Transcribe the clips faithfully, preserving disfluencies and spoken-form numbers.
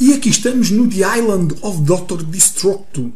E aqui estamos no The Island of doutor Destructo.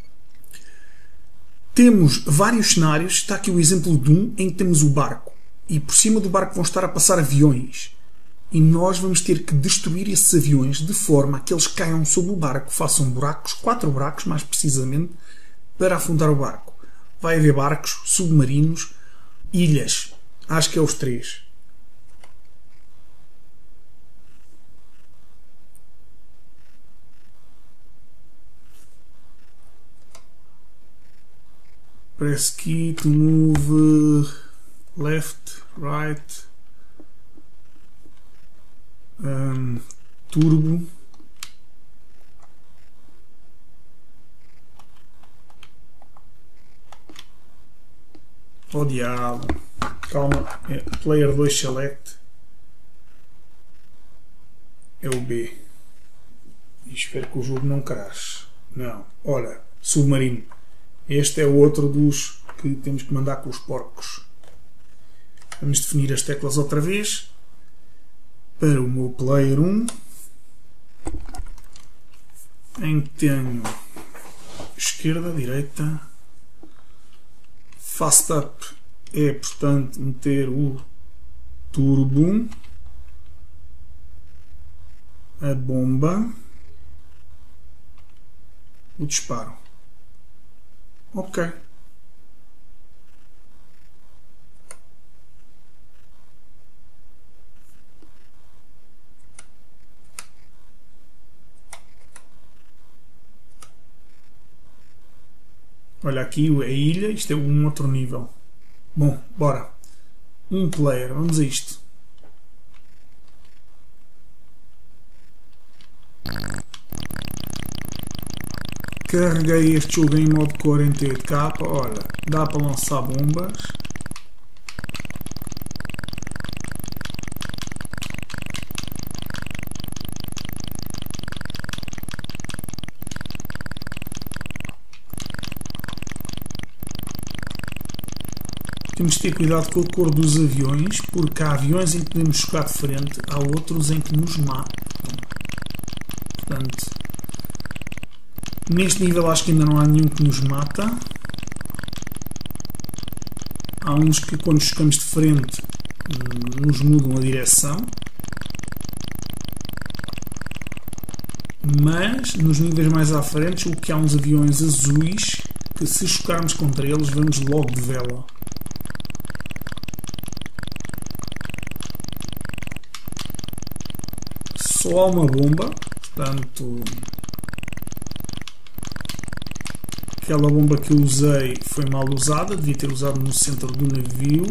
Temos vários cenários. Está aqui o exemplo de um em que temos o barco. E por cima do barco vão estar a passar aviões. E nós vamos ter que destruir esses aviões de forma a que eles caiam sobre o barco, façam buracos, quatro buracos mais precisamente, para afundar o barco. Vai haver barcos, submarinos, ilhas. Acho que é os três. Press key to move left, right, um, turbo. Oh diabo, calma, é, player dois select é o B e espero que o jogo não crash. Não, olha, submarino. Este é o outro dos que temos que mandar com os porcos. Vamos definir as teclas outra vez. Para o meu player um, em que tenho esquerda, direita. Fast up é, portanto, meter o turbo, a bomba, o disparo. Ok. Olha aqui a ilha, isto é um outro nível. Bom, bora. Um player, vamos a isto. Carreguei este jogo em modo quarenta e oito K. Olha, dá para lançar bombas. Temos de ter cuidado com a cor dos aviões, porque há aviões em que podemos chocar de frente, há outros em que nos matam. Portanto, neste nível acho que ainda não há nenhum que nos mata. Há uns que quando chocamos de frente nos mudam a direção. Mas nos níveis mais à frente o que há uns aviões azuis que se chocarmos contra eles vamos logo de vela. Só há uma bomba, portanto aquela bomba que eu usei foi mal usada, devia ter usado no centro do navio.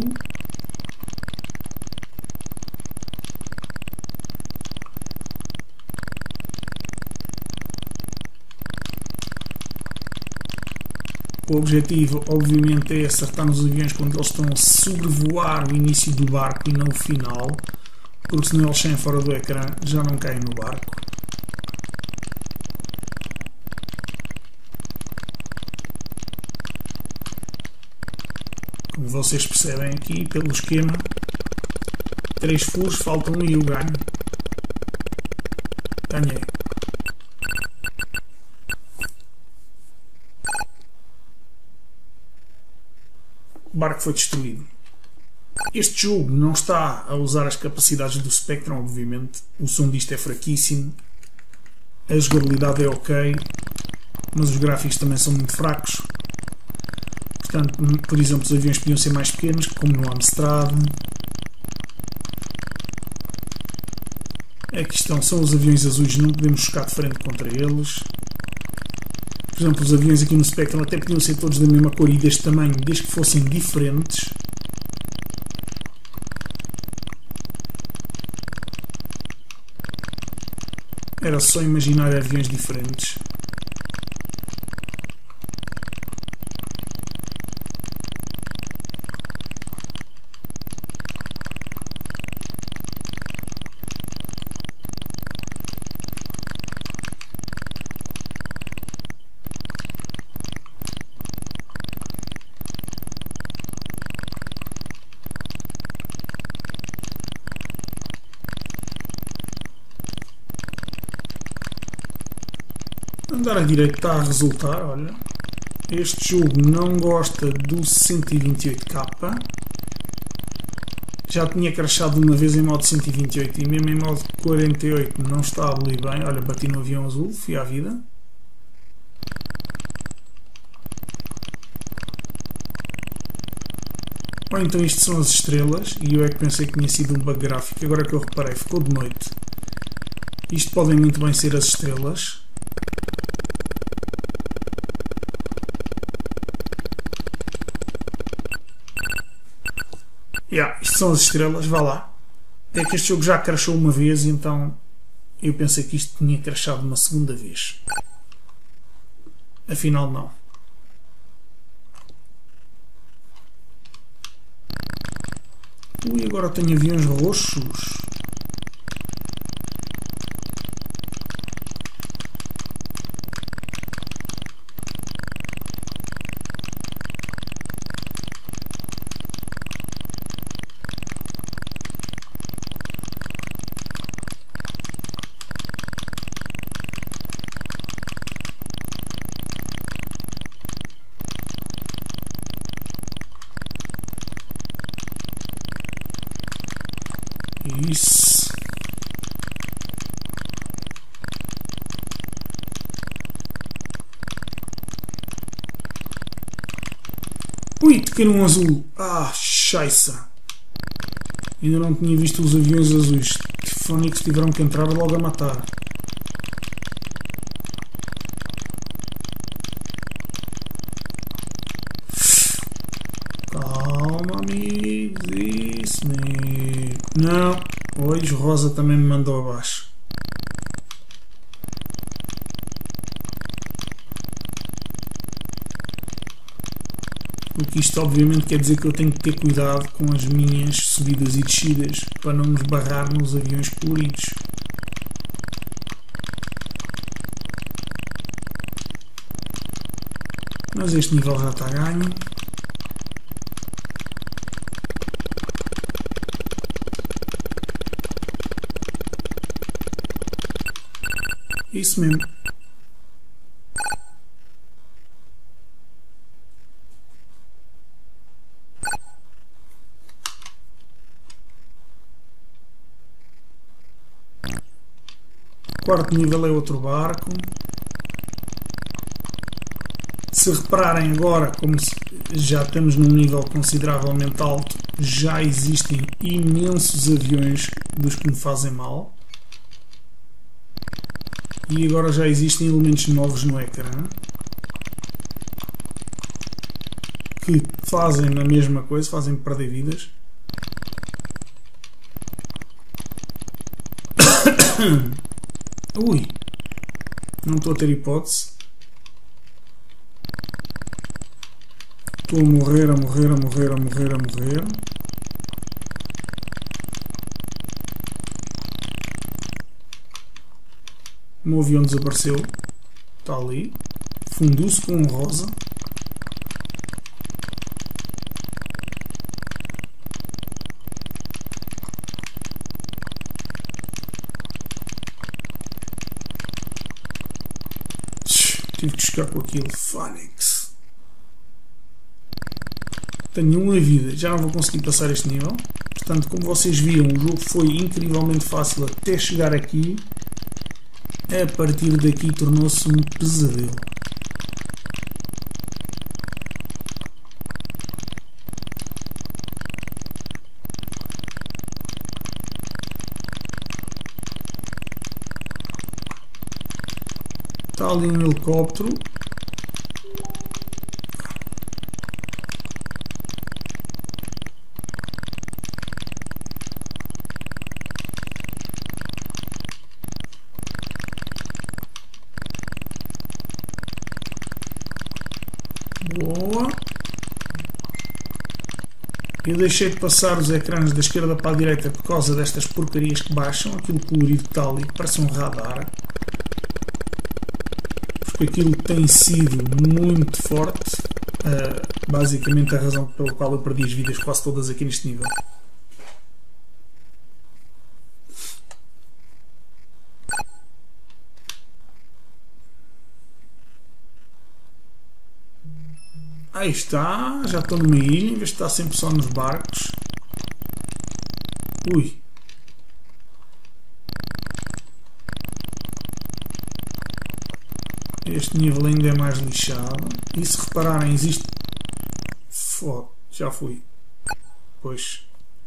O objetivo obviamente é acertar nos aviões quando eles estão a sobrevoar o início do barco e não o final, porque senão eles saem fora do ecrã, já não caem no barco. Como vocês percebem aqui pelo esquema, três furos, faltam um e eu ganho. Ganhei. O barco foi destruído. Este jogo não está a usar as capacidades do Spectrum, obviamente. O som disto é fraquíssimo. A jogabilidade é ok, mas os gráficos também são muito fracos. Portanto, por exemplo, os aviões podiam ser mais pequenos, como no Amstrad. Aqui estão, são os aviões azuis, não podemos chocar de frente contra eles. Por exemplo, os aviões aqui no Spectrum até podiam ser todos da mesma cor e deste tamanho, desde que fossem diferentes. Era só imaginar aviões diferentes. Andar a direito está a resultar, olha. Este jogo não gosta do cento e vinte e oito K. Já tinha crashado uma vez em modo cento e vinte e oito e mesmo em modo quarenta e oito não está a abolir bem. Olha, bati no avião azul, fui à vida. Ou então isto são as estrelas e eu é que pensei que tinha sido um bug gráfico. Agora que eu reparei, ficou de noite. Isto podem muito bem ser as estrelas. Yeah, isto são as estrelas, vá lá. É que este jogo já crashou uma vez, então eu pensei que isto tinha crashado uma segunda vez. Afinal não. Ui, agora tenho aviões roxos. Isso. Ui, toquei num azul. Ah, scheiße. Ainda não tinha visto os aviões azuis. Tifónicos tiveram que entrar logo a matar. Calma, amigos. Isso, amigo. Não. Hoje Rosa também me mandou abaixo. O que isto obviamente quer dizer que eu tenho que ter cuidado com as minhas subidas e descidas para não nos barrar nos aviões coloridos. Mas este nível já está ganho. Isso mesmo. Quarto nível é outro barco. Se repararem agora, como já estamos num nível consideravelmente alto, já existem imensos aviões dos que me fazem mal. E agora já existem elementos novos no ecrã que fazem a mesma coisa, fazem perder vidas. Ui, não estou a ter hipótese. Estou a morrer, a morrer, a morrer, a morrer, a morrer. O meu avião desapareceu. Está ali. Fundiu-se com um rosa. Tive que chegar com aquilo. Phoenix. Tenho uma vida. Já não vou conseguir passar este nível. Portanto, como vocês viram, o jogo foi incrivelmente fácil até chegar aqui. A partir daqui tornou-se um pesadelo. Está ali um helicóptero. Boa. Eu deixei de passar os ecrãs da esquerda para a direita por causa destas porcarias que baixam. Aquilo colorido que está ali parece um radar. Porque aquilo tem sido muito forte. Uh, basicamente a razão pela qual eu perdi as vidas quase todas aqui neste nível. Aí está, já estou numa ilha, em vez de estar sempre só nos barcos. Ui. Este nível ainda é mais lixado. E se repararem, existe... Foda, já fui. Pois.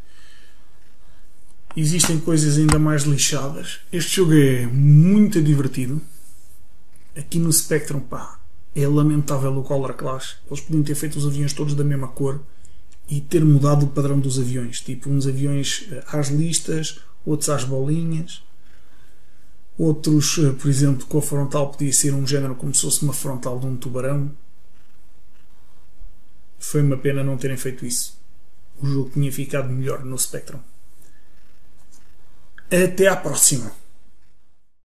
Existem coisas ainda mais lixadas. Este jogo é muito divertido. Aqui no Spectrum, pá, é lamentável o Color Clash. Eles podiam ter feito os aviões todos da mesma cor e ter mudado o padrão dos aviões. Tipo, uns aviões às listas, outros às bolinhas. Outros, por exemplo, com a frontal podia ser um género como se fosse uma frontal de um tubarão. Foi uma pena não terem feito isso. O jogo tinha ficado melhor no Spectrum. Até à próxima!